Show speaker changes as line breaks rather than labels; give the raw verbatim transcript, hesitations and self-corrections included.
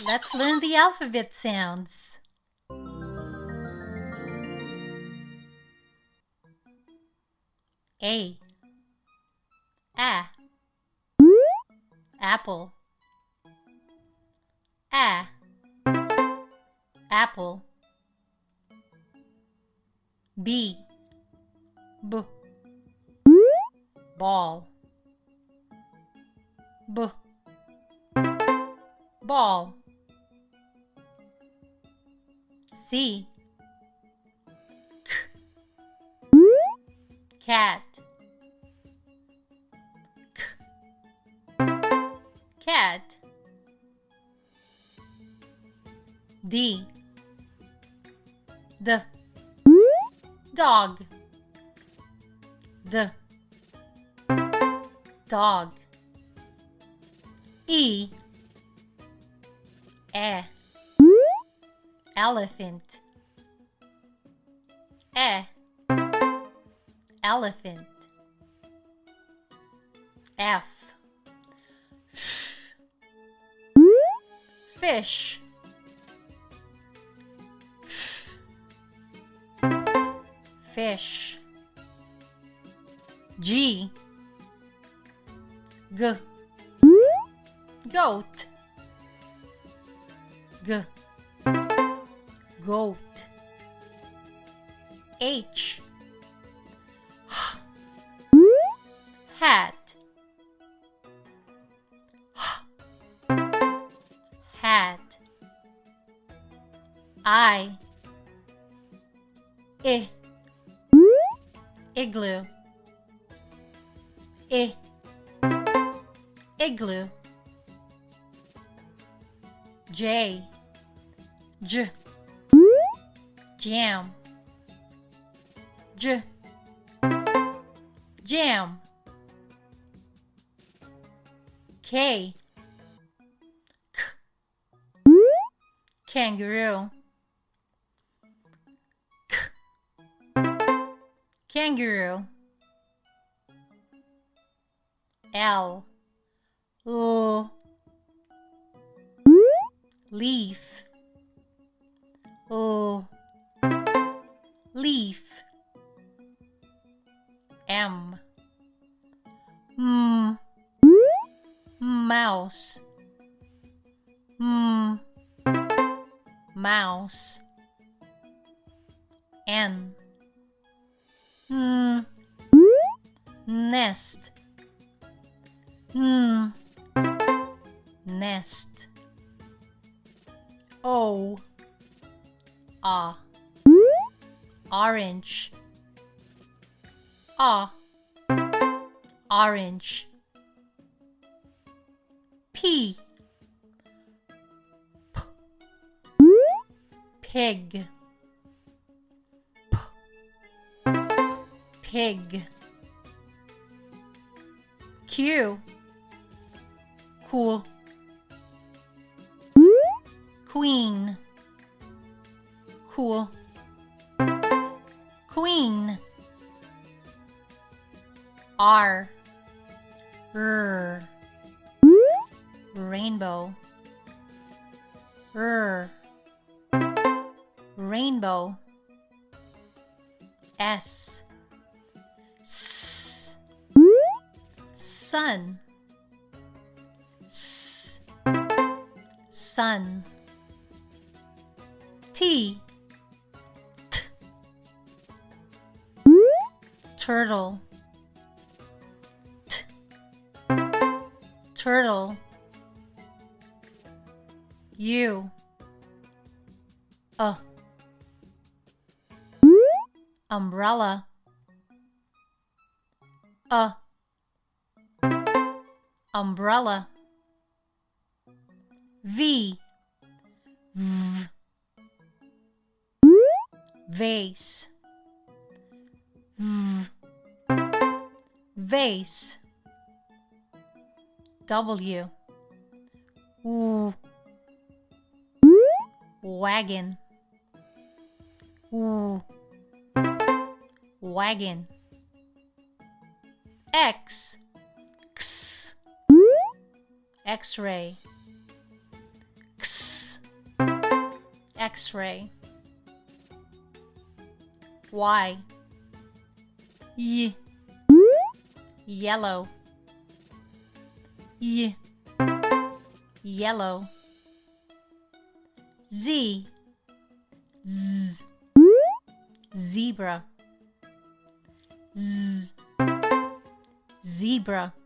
Let's learn the alphabet sounds. A. A. Apple. A. Apple. B. B. Ball. B. Ball. C. K. Cat. K. Cat. D. D. Dog. D. Dog. E. E. Elephant. E. Elephant. F. F. Fish. F. Fish. G. G. Goat. G. Goat. H. H. Hat. H. Hat. I. I. Igloo. I. Igloo. J. J. Jam. J. Jam. K. K. Kangaroo. K. Kangaroo. L. L. Leaf. L. Leaf. M. M. Mouse. M. Mouse. N. N. Nest. N. Nest. O. Ah. Orange. Ah. Orange. P. P. Pig. P. Pig. Q. Cool. Queen. Cool. Queen. R. R. Rainbow. R. Rainbow. S. S. Sun. S. Sun. T. T. Turtle. T. Turtle. U. Uh. Umbrella. Uh. Umbrella. V. V. Vase. V. Vase. W. W. Wagon. W. Wagon. X. X. X-ray. X. X-ray. Y. Y. Yellow. Y. Yellow. Z. Z. Zebra. Z. Zebra.